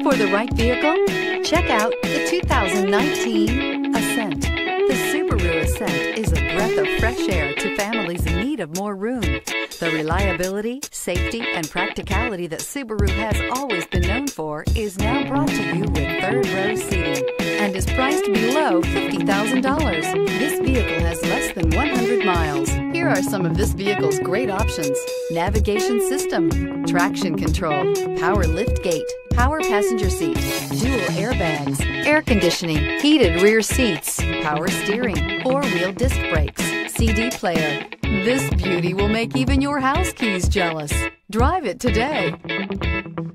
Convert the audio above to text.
for the right vehicle? Check out the 2019 Ascent. The Subaru Ascent is a breath of fresh air to families in need of more room. The reliability, safety, and practicality that Subaru has always been known for is now brought to you with third-row seating and is priced below $50,000. This vehicle has less than 100 miles. Here are some of this vehicle's great options: navigation system, traction control, power lift gate, power passenger seat, dual airbags, air conditioning, heated rear seats, power steering, four-wheel disc brakes, CD player. This beauty will make even your house keys jealous. Drive it today.